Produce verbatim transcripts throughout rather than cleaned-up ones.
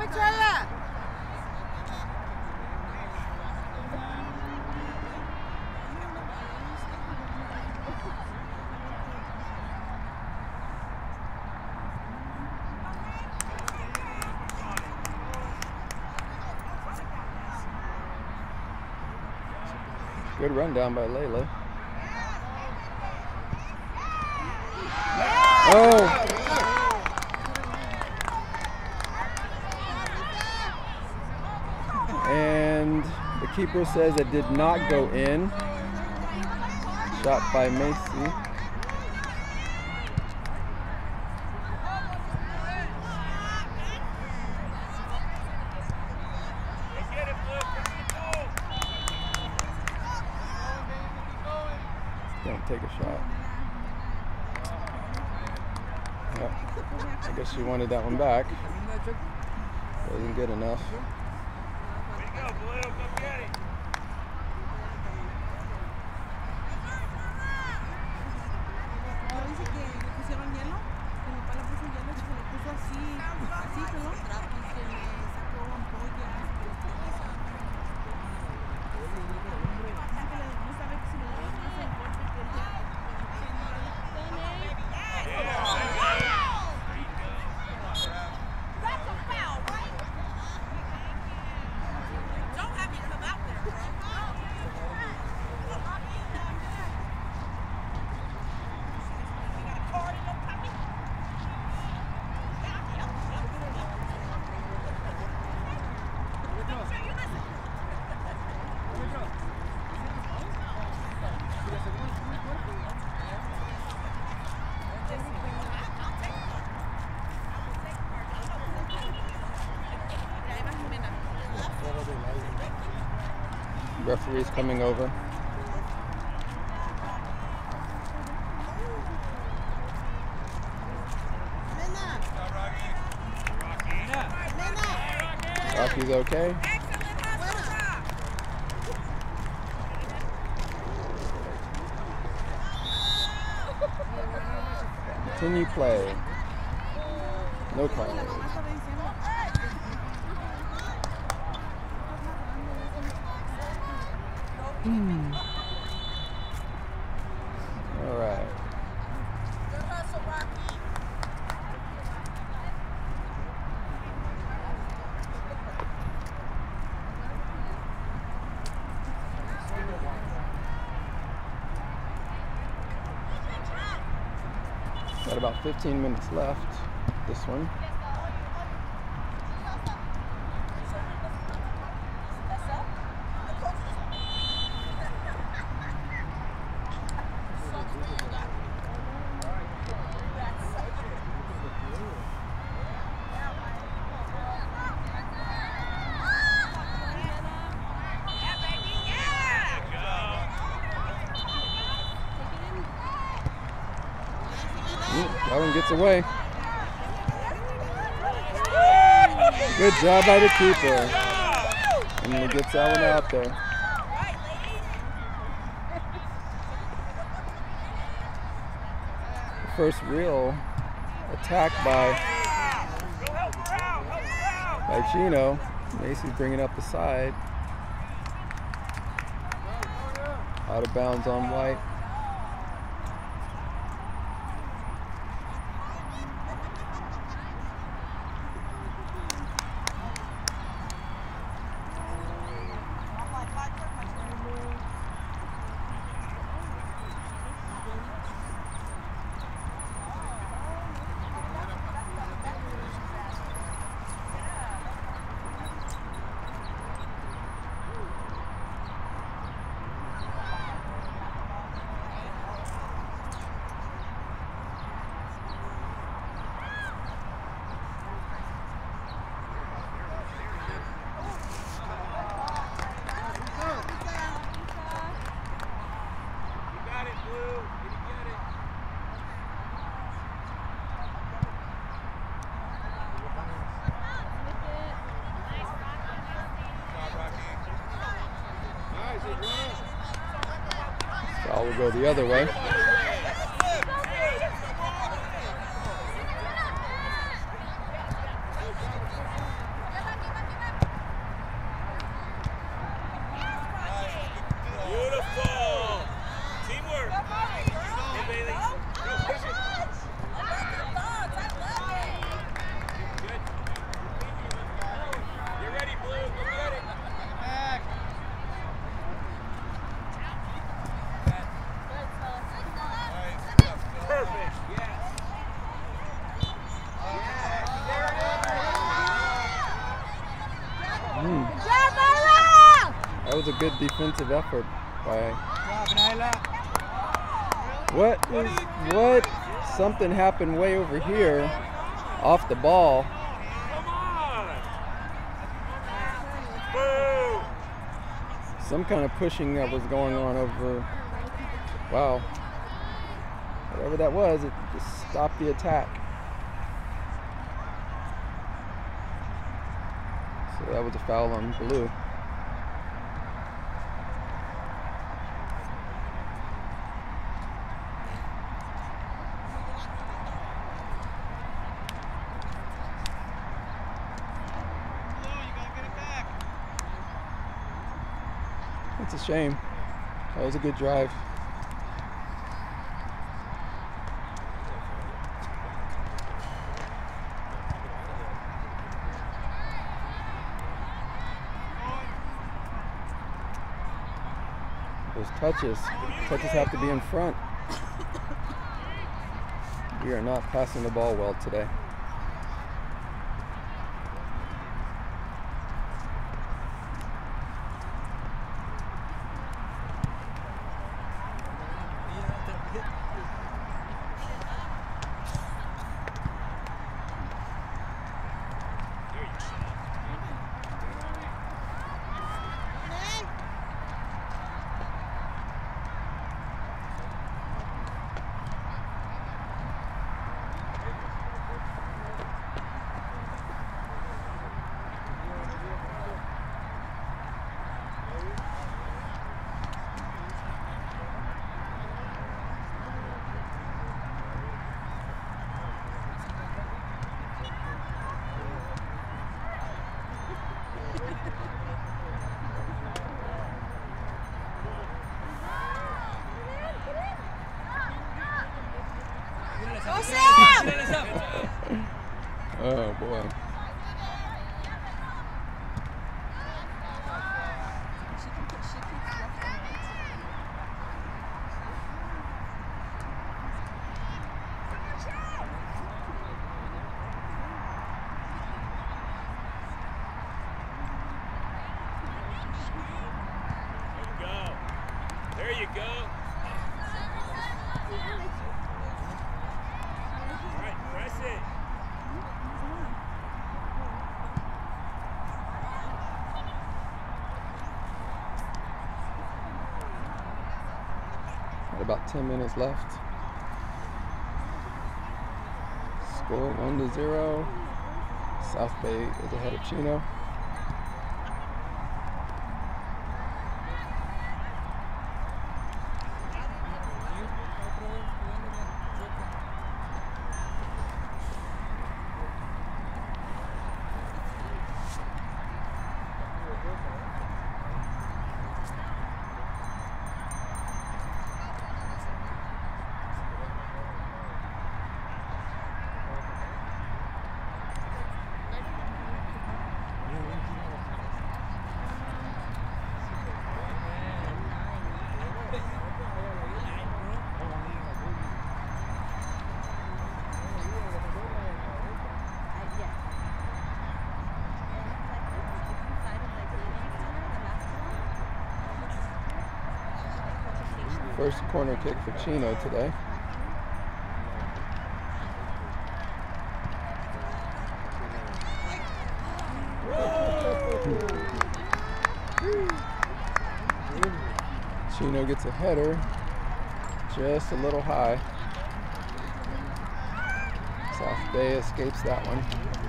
Victoria! Good run down by Layla. Oh! And the keeper says it did not go in. Shot by Macy. Don't take a shot. Yeah. I guess she wanted that one back. Wasn't good enough. Referee's coming over. Rocky's okay. Continue play. No calling. Hmm. All right. Good hustle, Rocky. Got about fifteen minutes left. This one. That one gets away. Good job by the keeper. And he gets that one out there. The first real attack by, by Chino. Macy's bringing up the side. Out of bounds on White. Foul will go the other way. was a good defensive effort by. What is what? Something happened way over here, off the ball. Some kind of pushing that was going on over. Wow. Whatever that was, it just stopped the attack. So that was a foul on blue. It's a shame. That was a good drive. Those touches. Touches have to be in front. We are not passing the ball well today. Oh boy. There you go. All right, press it. About ten minutes left. Score one to zero. South Bay is ahead of Chino. First corner kick for Chino today. Chino gets a header, just a little high. South Bay escapes that one.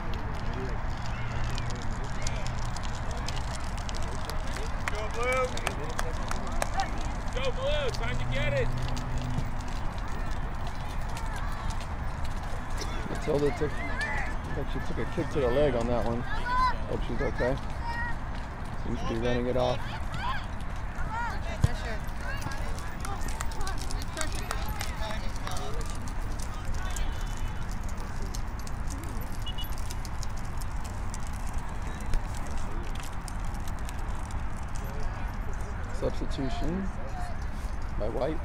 Go Blue! Go Blue! Time to get it! Matilda took, I think she took a kick to the leg on that one. Hope she's okay. Seems to be running it off. Substitution by White.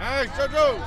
Nice, Jojo!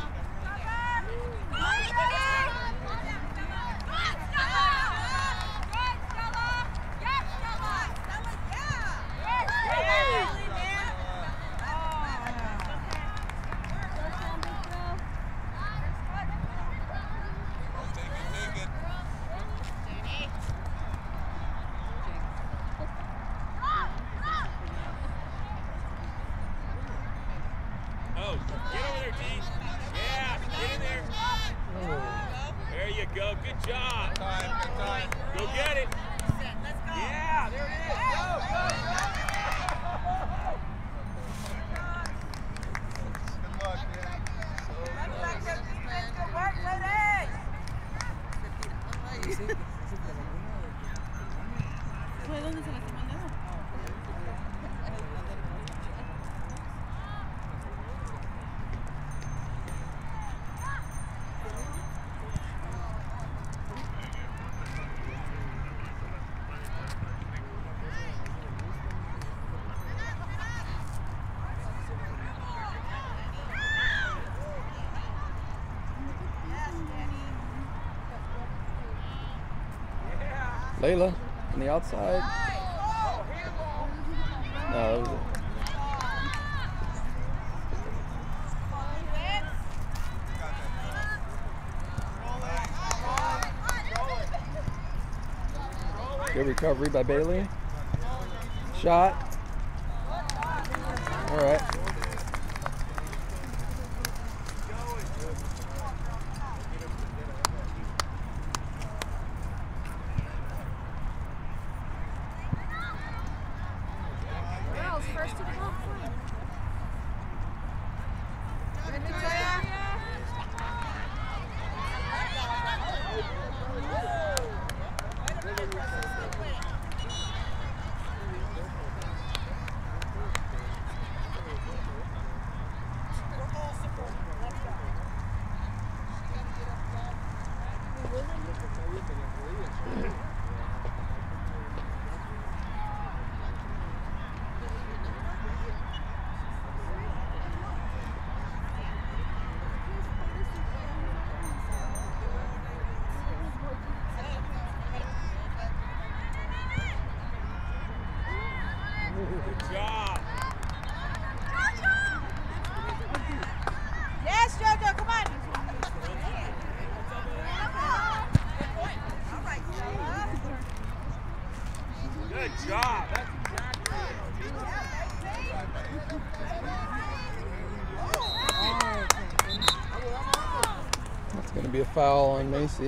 Layla on the outside. No, that was it. Good recovery by Bailey. Shot. All right. Be a foul on Macy.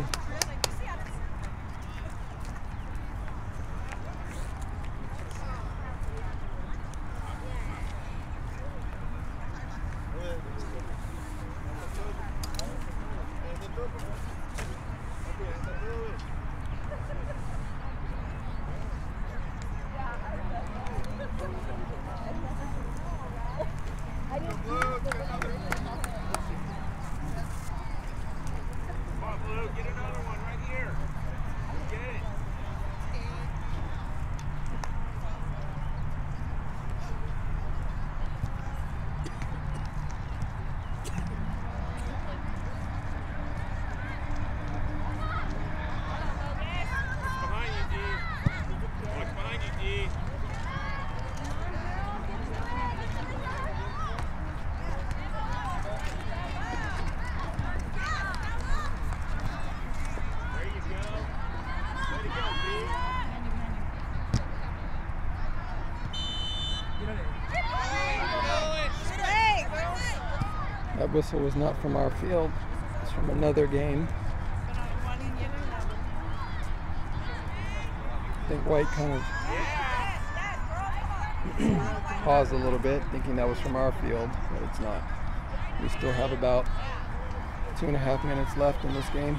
That whistle was not from our field. It's from another game. I think White kind of paused a little bit, thinking that was from our field, but it's not. We still have about two and a half minutes left in this game.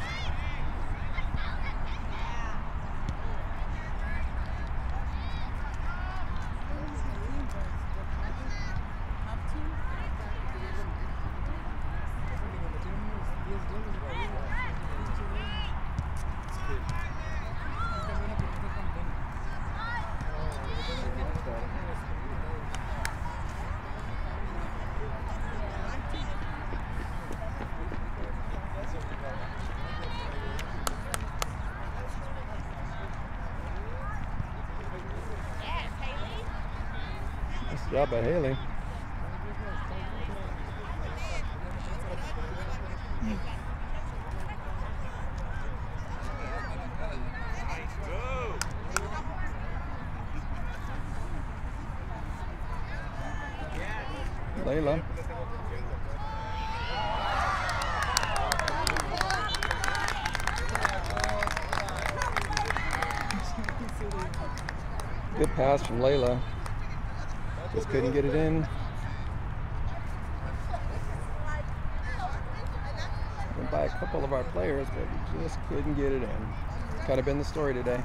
Good job by Haley. Layla. Good pass from Layla. Just couldn't get it in. Went by a couple of our players, but we just couldn't get it in. Kind of been the story today.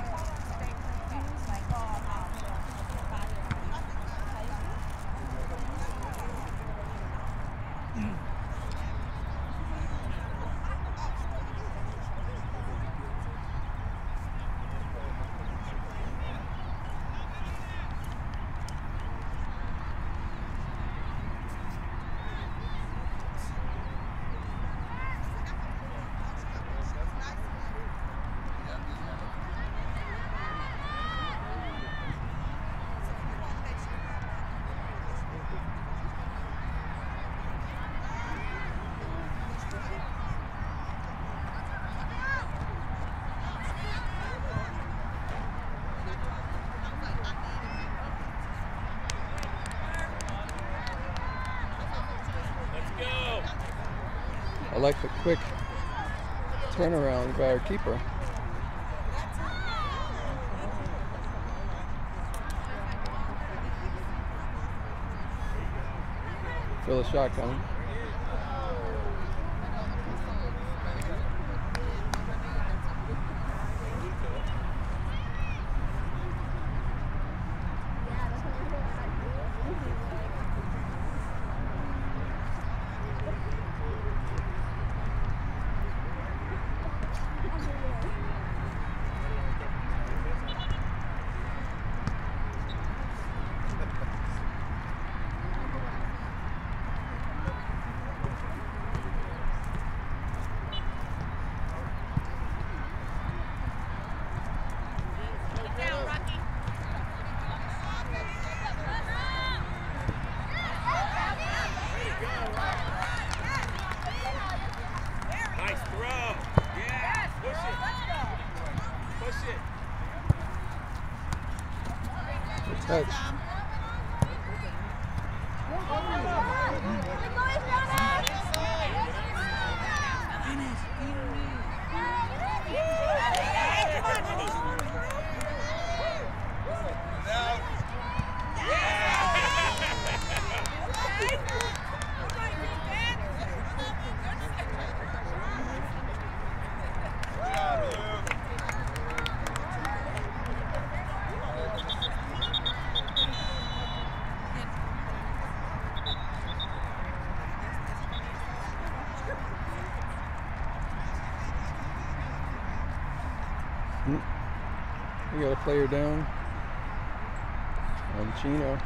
I like the quick turnaround by our keeper. Feel the shot coming. Touch. We got a player down on Chino.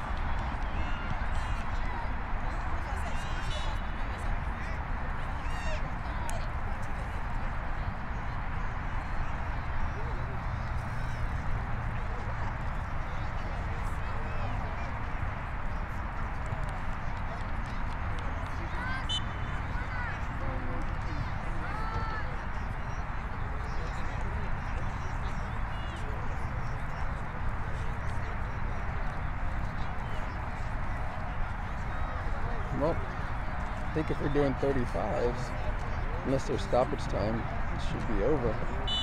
Well, I think if we're doing thirty-fives, unless there's stoppage time, it should be over.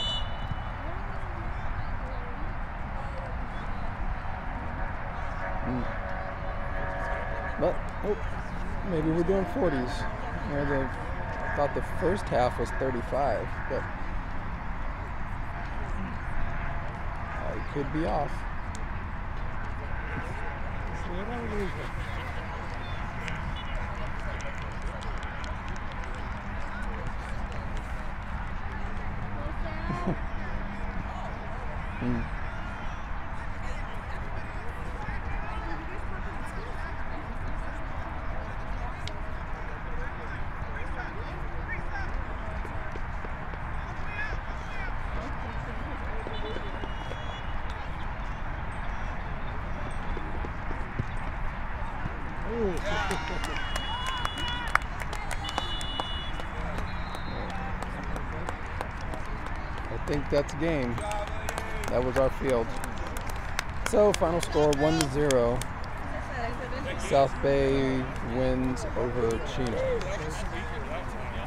Mm. But, oh, maybe we're doing forties. You know, the, I thought the first half was thirty-five, but I could be off. Mm. I think that's game. That was our field. So final score one to zero. South Bay wins over Chino.